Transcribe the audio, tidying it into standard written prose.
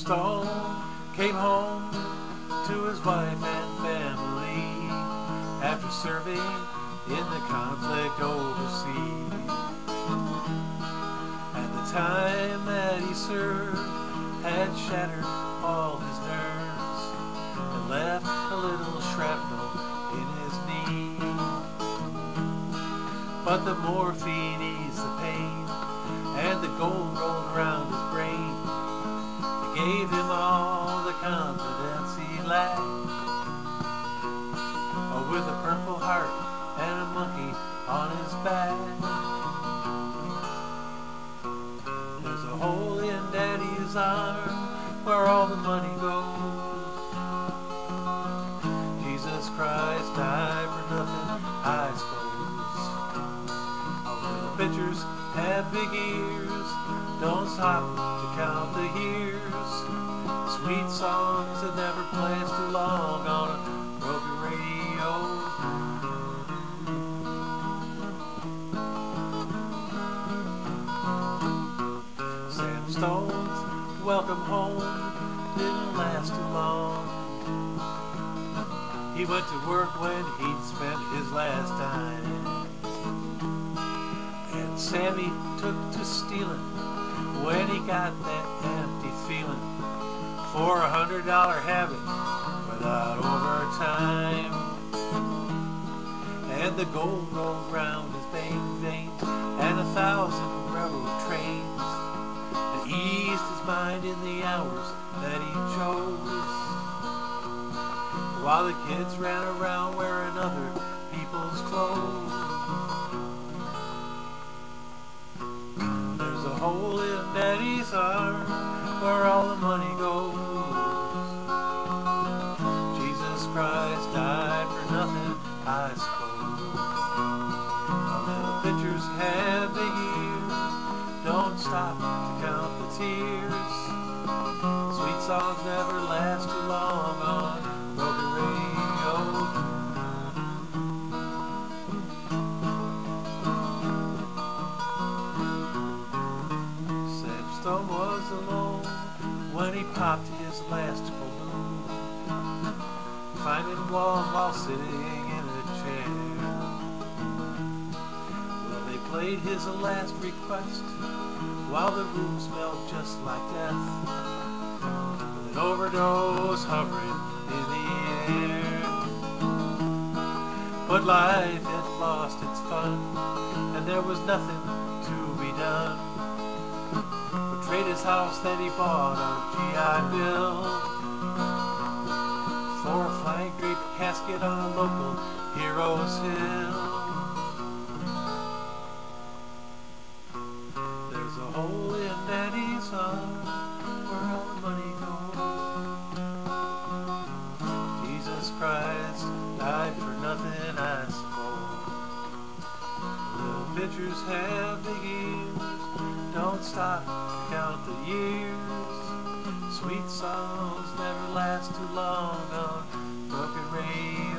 Stone came home to his wife and family after serving in the conflict overseas. At the time that he served had shattered all his nerves and left a little shrapnel in his knee. But the morphine eased the pain and the gold rolled around his brain. It gave him all the confidence he lacked. With a purple heart and a monkey on his back. There's a hole in Daddy's arm where all the money goes. Jesus Christ died for nothing, I suppose. Our little pictures have big ears, don't stop to count the years. Sweet songs that never plays too long on a broken radio. Sam Stone's welcome home didn't last too long. He went to work when he'd spent his last dime, and Sammy took to stealing when he got that empty feeling for $100 habit without overtime. And the gold rolled round his veins and 1,000 railroad trains that eased his mind in the hours that he chose, while the kids ran around wearing other people's clothes. There's a hole in Daddy's arm where all the money goes. Jesus Christ died for nothing, I suppose. Our little pictures have big ears, don't stop to count the tears. Sweet songs never last too long on broken radio. Sam Stone was alone when he popped his last balloon, climbing walls while sitting in a chair. Well, they played his last request while the room smelled just like death, with an overdose hovering in the air. But life had lost its fun and there was nothing to be done but trade his house that he bought on GI Bill for a flying grape casket on a local hero's hill. There's a hole in Daddy's arm where all the money goes. Jesus Christ died for nothing, I suppose. Little pictures have big ears, don't stop to count the years. Sweet songs never last too long on broken radio.